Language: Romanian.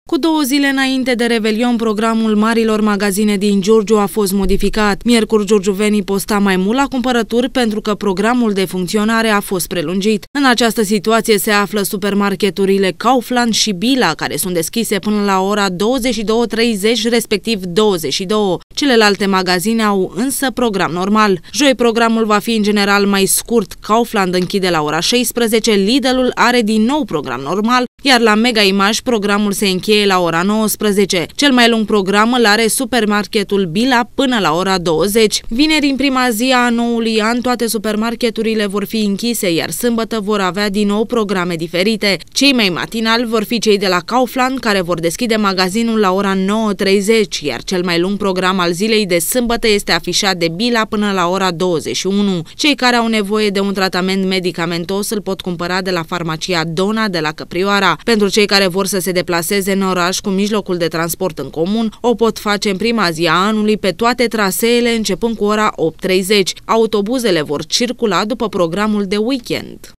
Cu 2 zile înainte de Revelion, programul marilor magazine din Giurgiu a fost modificat. Miercuri, giurgiuvenii posta mai mult la cumpărături pentru că programul de funcționare a fost prelungit. În această situație se află supermarketurile Kaufland și Billa, care sunt deschise până la ora 22:30, respectiv 22. Celelalte magazine au însă program normal. Joi programul va fi în general mai scurt. Kaufland închide la ora 16, Lidl-ul are din nou program normal, iar la Mega Image programul se încheie la ora 19. Cel mai lung program îl are supermarketul Billa până la ora 20. Vineri, în prima zi a noului an, toate supermarketurile vor fi închise, iar sâmbătă vor avea din nou programe diferite. Cei mai matinali vor fi cei de la Kaufland, care vor deschide magazinul la ora 9:30, iar cel mai lung program al zilei de sâmbătă este afișat de Billa până la ora 21. Cei care au nevoie de un tratament medicamentos îl pot cumpăra de la farmacia Dona de la Căprioara. Pentru cei care vor să se deplaseze în oraș cu mijlocul de transport în comun, o pot face în prima zi a anului pe toate traseele începând cu ora 8:30. Autobuzele vor circula după programul de weekend.